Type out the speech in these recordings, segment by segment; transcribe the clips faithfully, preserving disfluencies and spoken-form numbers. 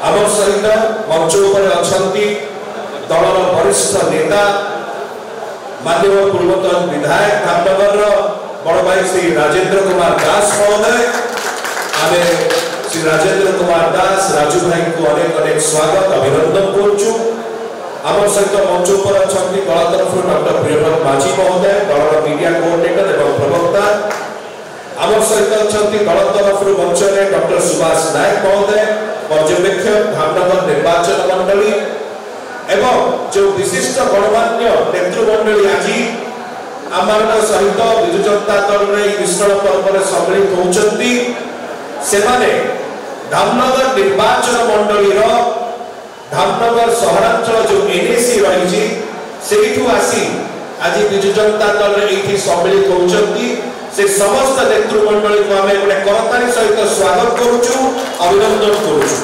आम सहित मंच उपर अछंती दलर वरिष्ठ नेता माननीय पूर्वतन विधायक धामनगर बड़ भाई श्री राजेंद्र कुमार दास महोदय। आमे श्री राजेंद्र कुमार दास राजू भाई को अनेक अनेक स्वागत अभिनंदन करुचु। आम सहित मंच उपर अछंती दल तरफ डॉक्टर प्रियव्रत माझी महोदय दलर मीडिया कोऑर्डिनेटर एवं प्रवक्ता। आम सहित अछंती दल तरफ मंच में डॉक्टर सुभाष नायक महोदय पर्यवेक्षक धामनगर निर्वाचन मंडली एवं जो विशिष्ट गणमान्य नेतृमंडली आज आम सहित विजु जनता दल मिश्रण पर्व में सम्मिलित होती से धामनगर निर्वाचन मंडली धामनगर सहरांचल जो एनएसी रही से आसी आज विजु जनता दल ये सम्मिलित होती से समस्त नेतृमंडली को आम गोटे करताली सहित स्वागत करुचु अभिनंदन करुचु।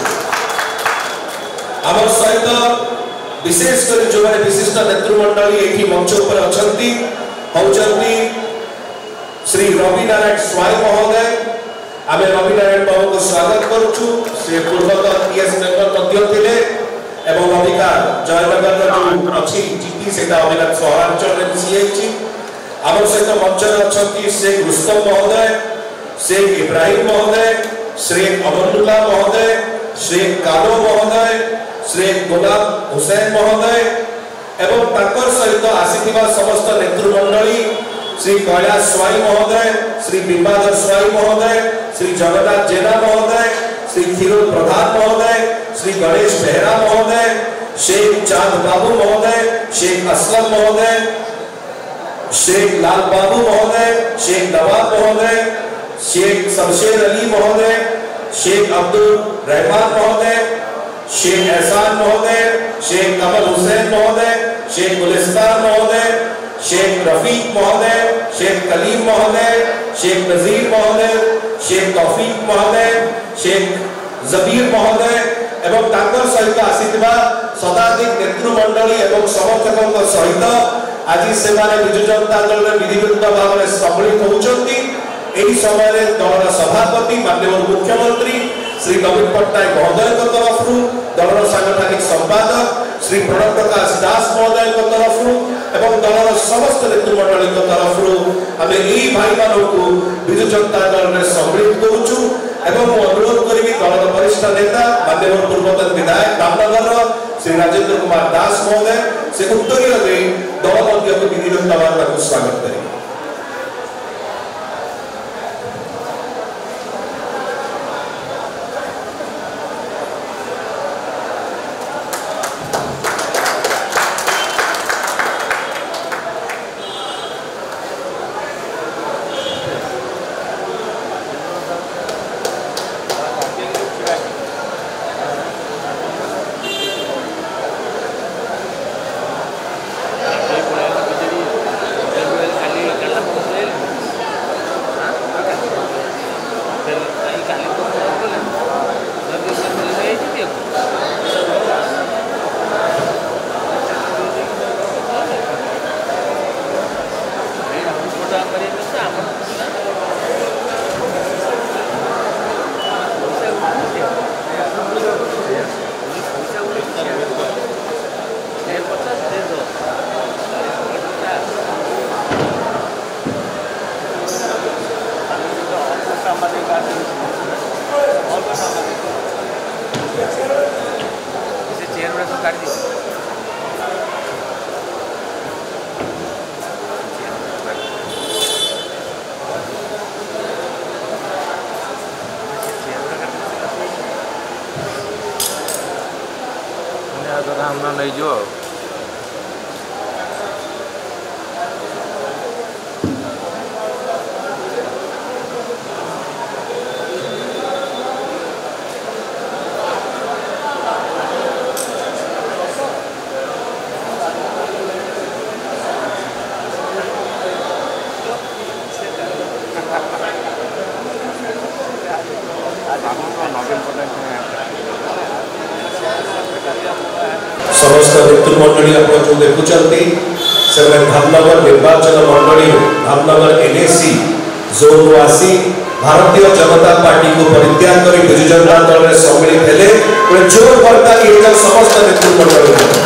आम सहित विशेषकर जो मैंने विशिष्ट नेतृमंडली ये मंच पर अछंती होचंती श्री रवि नारायण स्वाई महोदय। आमे रवि नारायण बाबू को स्वागत करुचु। से पूर्वतन पीएस मेंबर मध्य थिले एवं अभिका जयनगर जो अछि जीपी सेटा अभिका सहरांचल में सीएची। आम सहित मंच में अछंती शेख रुस्तम महोदय, शेख इब्राहिम महोदय, शेख अमनुल्लाह महोदय, शेख कालो महोदय, श्री गुलाम हुसैन महोदय एवं ताकर सहित आसीथिबा समस्त नेतृमंडली श्री कैलाश स्वाई महोदय, श्री बिंबाधर स्वाई महोदय, श्री जगन्नाथ जेना महोदय, श्री खीरोद प्रधान महोदय, श्री गणेश बेहरा महोदय, शेख चांद बाबू महोदय, शेख असलम महोदय, शेख लाल बाबू महोदय, शेख नवाब महोदय, शेख शमशेर अली महोदय, शेख अब्दुल रहमान महोदय, शेख एहसान महोदय, शेख कमल हुसैन महोदय, शेख गुलिस्तान महोदय, शेख रफीक महोदय, शेख कलीम महोदय, शेख नजीर महोदय, शेख तौफीक महोदय, शेख जबीर महोदय एवं ताकर सहित आसीथिबा शताधिक नेतृमंडली एवं समर्थकों सहित आज से विजु जनता दल में विधिवत भाव में सम्मिलित होचंती। एही समय दलर सभापति माननीय मुख्यमंत्री श्री नवीन पट्टनायक महोदय तरफ दलर सांगठनिक संपादक श्री प्रणव प्रकाश दास महोदय तरफ एवं दलर समस्त नेतृमंडली तरफ आम यही भाई मानू विजु जनता दल में सम्मिलित करुचु एवं अनुरोध करी दलर वरिष्ठ नेता माननीय पूर्वतन विधायक धामनगर श्री राजेंद्र कुमार दास महोदय से उत्तरीय दल मध्य विधिवत भाव में स्वागत करें। हमने नहीं जो समस्त नेतृमंडली आप जो देखुंट से धामनगर निर्वाचन मंडली धामनगर एनएसी जोन आसी भारतीय जनता पार्टी को परित्याग कर विजु जनता दल में सम्मिलित हेले जोर करता ये समस्त नेतृमंडल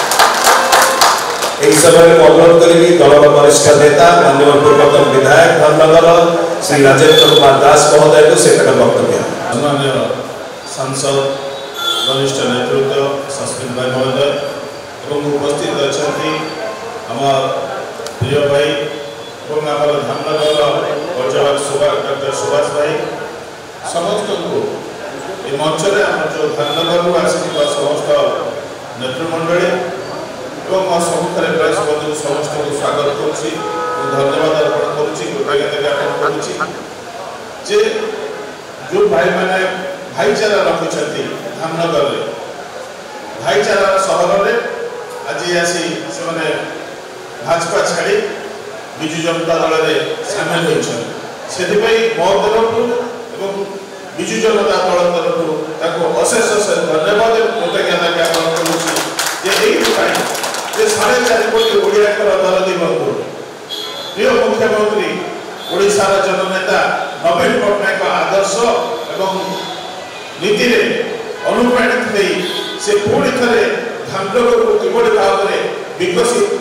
यही समय में अनुरोध करी दल वरिष्ठ नेता माननीय पूर्वतन विधायक धर्मनगर श्री राजेंद्र कुमार दास महोदय को से वक्तव्य माननीय सांसद वरिष्ठ नेतृत्व सस्मित भाई महोदय एवं उपस्थित अच्छा आम प्रिय भाई और आम धामनगर पर्यटक सुभाष डॉक्टर सुभाष भाई समस्त को ये मंच में आम जो धामनगर आसिक समस्त नेतृमंडली और सम्मुखें प्रेस बंधु समस्त को स्वागत करुँच धन्यवाद अर्पण करुँच कृतज्ञता ज्ञापन करुँच जे जो भाई मैंने भाईचारा रखुंट धामनगर में भाईचारा सहर में आज आसी से भाजपा छाड़ी विजु जनता दल में सामिल होती मो तरफ और विजु जनता दल तरफ अशेष अशेष धन्यवाद कृतज्ञता ज्ञापन करुँच साढ़े चार कोटी ओडिया दरदी बंधु प्रिय मुख्यमंत्री ओडिशार जननेता नवीन पट्टनायक आदर्श एवं नीति अनुप्राणित नहीं से पुणी थे धामनगर को किभली भाव में विकसित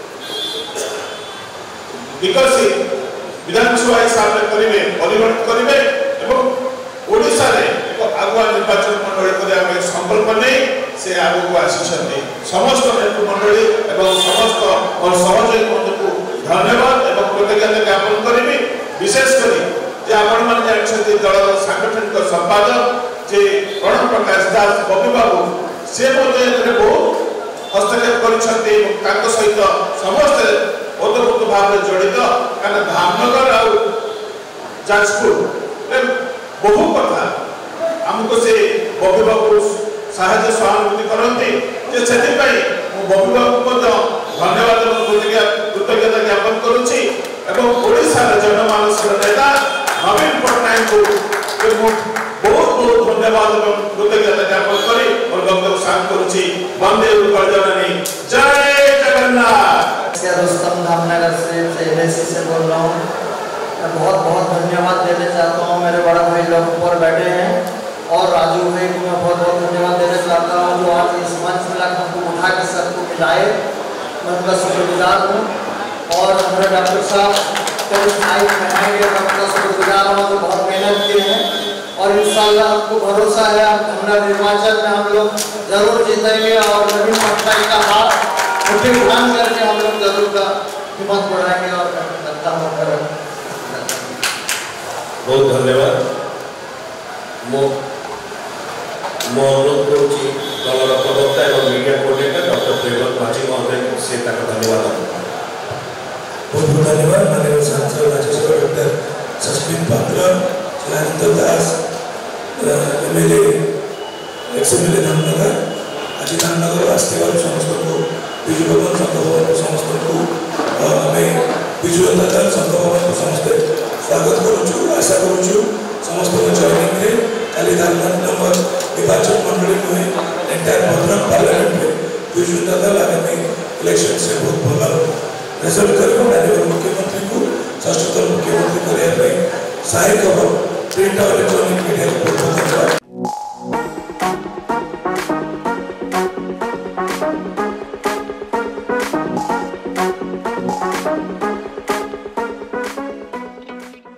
विकसित विधानसभा हिसाब से करेंगे परिवर्तित करेंगे और ओडिशा रे एक आगुआ निर्वाचन मंडली कर संकल्प नहीं से आगू आसी समस्त नेतृमंडली और समस्त और सहयोगी बंधु को धन्यवाद और कृतज्ञता ज्ञापन करी विशेषकर आपण मैंने जानते दल सांगठनिक संपादक जे प्रणव प्रकाश दास बबी बाबू से बहुत हस्तक्षेप कर सहित समस्त ओतप्रोत भाव में जड़ित कारण धामनगर आ जाजपुर बहु कथा आमको से बबी बाबू साहाय्य सहानुभूति करते से बबी बाबू धन्यवाद कृतज्ञता ज्ञापन करुँची ओडिशार जनमानस नेता नवीन पट्टनायक को बहुत बहुत धन्यवाद और कृतज्ञता ज्ञापन करी और वक्तव्य शांत करुँची वंदे उत्कल जननी जय जगन्नाथ। रुस्तम धामनगर से एलआईसी से बोल रहा हूँ। मैं बहुत बहुत धन्यवाद देना चाहता हूँ मेरे बड़े भाई लोग ऊपर बैठे हैं और राजू भाई को मैं बहुत बहुत धन्यवाद देना चाहता हूँ जो आज इस मंच में हमको उठा के सबको मिलाए। मैं उनका शुक्रगुजार हूँ और हमारे डॉक्टर साहब कई साइड में आएंगे मैं उनका शुक्रगुजार हूँ जो बहुत मेहनत किए हैं और इंशाल्लाह हमको भरोसा है हमारा निर्वाचन में हम लोग जरूर जीतेंगे और नवीन पट्टनायक का हाथ मुट्ठी उठान करके हम लोग जरूर का हिम्मत बढ़ाएंगे और जनता होकर बहुत धन्यवाद मो मो अनुरोध करुँची दलर प्रवक्ता और मीडिया कोऑर्डिनेटर डॉक्टर प्रेमत माझी महोदय से धन्यवाद बहुत बहुत धन्यवाद माननीय सांसद Rajya Sabha doctor Sasmit Patra Rajendra Das MLA ex MLA Dhamnagar आज धामनगर आसते समस्त को विजु भवन संघ भवन समस्त को आम विजु जनता दल संघ भवन को समस्ते स्वागत करुचु आशा करुचु समस्त जॉइनिंग काली धामनगर निर्वाचन मंडली नुहे एंटायर भद्रक पार्लियामेंट में विजु जनता दल आगामी इलेक्शन से बहुत भल रिजल्ट कर माननीय मुख्यमंत्री को षष्ठतम मुख्यमंत्री करने सहायक प्रिंट और इलेक्ट्रॉनिक मीडिया